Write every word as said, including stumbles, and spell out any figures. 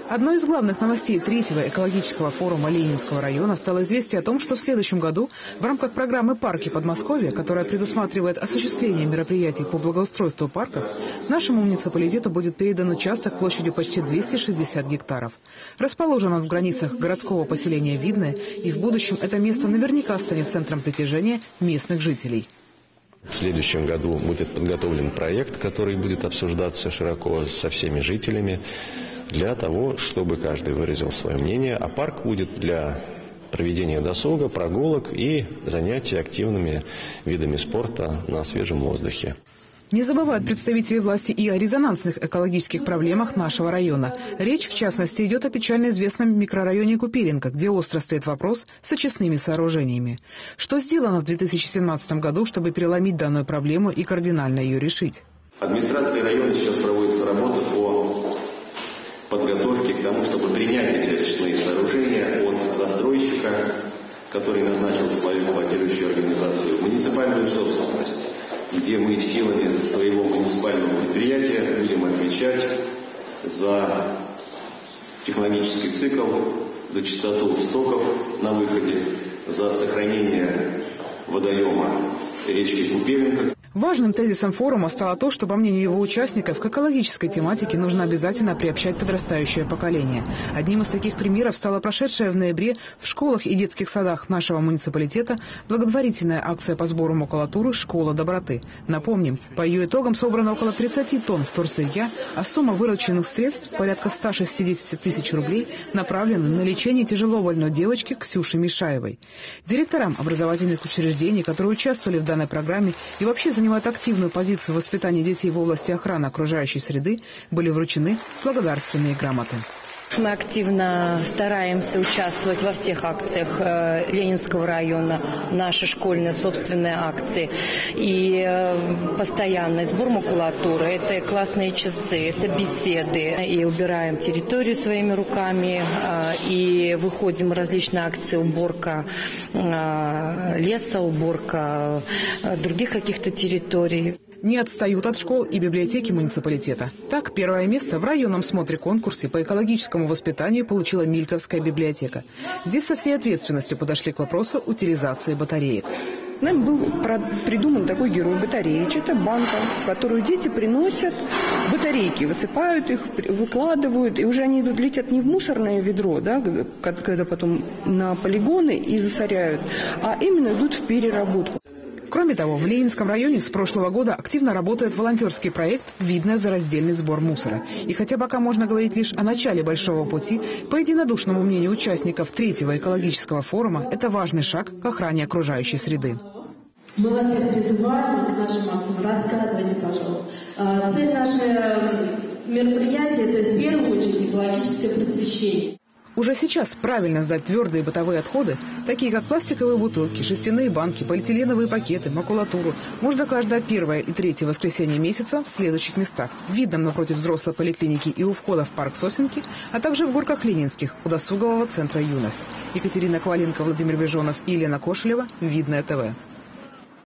Одной из главных новостей третьего экологического форума Ленинского района стало известие о том, что в следующем году в рамках программы «Парки Подмосковья», которая предусматривает осуществление мероприятий по благоустройству парков, нашему муниципалитету будет передан участок площадью почти двести шестьдесят гектаров. Расположен он в границах городского поселения Видное, и в будущем это место наверняка станет центром притяжения местных жителей. В следующем году будет подготовлен проект, который будет обсуждаться широко со всеми жителями, для того, чтобы каждый выразил свое мнение, а парк будет для проведения досуга, прогулок и занятий активными видами спорта на свежем воздухе. Не забывают представители власти и о резонансных экологических проблемах нашего района. Речь, в частности, идет о печально известном микрорайоне Купиренко, где остро стоит вопрос с очистными сооружениями. Что сделано в две тысячи семнадцатом году, чтобы переломить данную проблему и кардинально ее решить? Администрацией района сейчас проводится работа по подготовке к тому, чтобы принять эти очистные сооружения от застройщика, который назначил свою эксплуатирующую организацию, в муниципальную собственность, где мы силами своего муниципального предприятия будем отвечать за технологический цикл, за чистоту стоков на выходе, за сохранение водоема речки Купиренко. Важным тезисом форума стало то, что, по мнению его участников, к экологической тематике нужно обязательно приобщать подрастающее поколение. Одним из таких примеров стала прошедшая в ноябре в школах и детских садах нашего муниципалитета благотворительная акция по сбору макулатуры «Школа доброты». Напомним, по ее итогам собрано около тридцати тонн вторсырья, а сумма вырученных средств, порядка ста шестидесяти тысяч рублей, направлена на лечение тяжело больной девочки Ксюши Мишаевой. Директорам образовательных учреждений, которые участвовали в данной программе и вообще занимались занимают активную позицию в воспитании детей в области охраны окружающей среды, были вручены благодарственные грамоты. Мы активно стараемся участвовать во всех акциях э, Ленинского района, наши школьные собственные акции. И э, постоянный сбор макулатуры, это классные часы, это беседы. И убираем территорию своими руками, э, и выходим в различные акции, уборка э, леса, уборка э, других каких-то территорий. Не отстают от школ и библиотеки муниципалитета. Так, первое место в районном смотре-конкурсе по экологическому воспитанию получила Мильковская библиотека. Здесь со всей ответственностью подошли к вопросу утилизации батареек. Нам был придуман такой герой батареич. Это банка, в которую дети приносят батарейки, высыпают их, выкладывают, и уже они идут, летят не в мусорное ведро, да, когда потом на полигоны и засоряют, а именно идут в переработку. Кроме того, в Ленинском районе с прошлого года активно работает волонтерский проект «Видное за раздельный сбор мусора». И хотя пока можно говорить лишь о начале большого пути, по единодушному мнению участников третьего экологического форума, это важный шаг к охране окружающей среды. Мы вас всех призываем к нашим акциям. Рассказывайте, пожалуйста. Цель нашего мероприятия – это в первую очередь экологическое просвещение. Уже сейчас правильно сдать твердые бытовые отходы, такие как пластиковые бутылки, жестяные банки, полиэтиленовые пакеты, макулатуру, можно каждое первое и третье воскресенье месяца в следующих местах. В Видном напротив взрослой поликлиники и у входа в парк Сосенки, а также в Горках Ленинских у досугового центра «Юность». Екатерина Коваленко, Владимир Бежонов и Елена Кошелева. Видное ТВ.